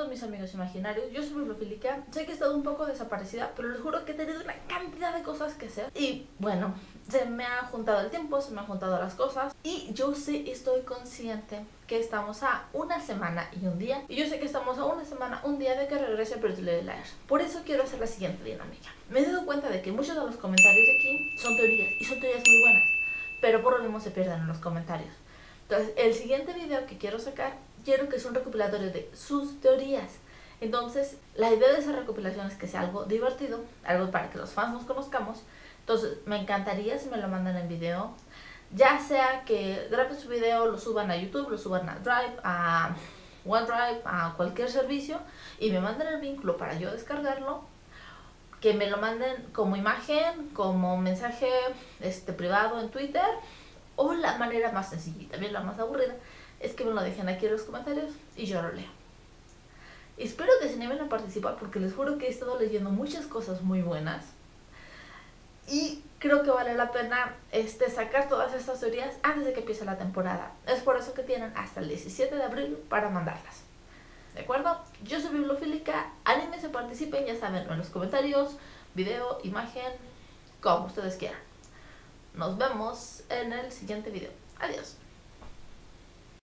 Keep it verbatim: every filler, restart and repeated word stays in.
todos mis amigos imaginarios, yo soy bibliofílica. Sé que he estado un poco desaparecida, pero les juro que he tenido una cantidad de cosas que hacer. Y bueno, se me ha juntado el tiempo, se me han juntado las cosas. Y yo sí estoy consciente que estamos a una semana y un día. Y yo sé que estamos a una semana, un día de que regrese Pretty Little Liars. Por eso quiero hacer la siguiente dinámica. Me he dado cuenta de que muchos de los comentarios de aquí son teorías, y son teorías muy buenas, pero por lo mismo se pierden en los comentarios. Entonces, el siguiente video que quiero sacar, quiero que sea un recopilatorio de sus teorías. Entonces, la idea de esa recopilación es que sea algo divertido, algo para que los fans nos conozcamos. Entonces, me encantaría si me lo mandan en video. Ya sea que graben su video, lo suban a YouTube, lo suban a Drive, a OneDrive, a cualquier servicio, y me manden el vínculo para yo descargarlo. Que me lo manden como imagen, como mensaje este, privado en Twitter. O la manera más sencilla y también la más aburrida es que me lo dejen aquí en los comentarios y yo lo leo. Espero que se animen a participar porque les juro que he estado leyendo muchas cosas muy buenas. Y creo que vale la pena este, sacar todas estas teorías antes de que empiece la temporada. Es por eso que tienen hasta el diecisiete de abril para mandarlas. ¿De acuerdo? Yo soy bibliofílica, anímense, participen, ya saben, en los comentarios, video, imagen, como ustedes quieran. Nos vemos en el siguiente video. Adiós.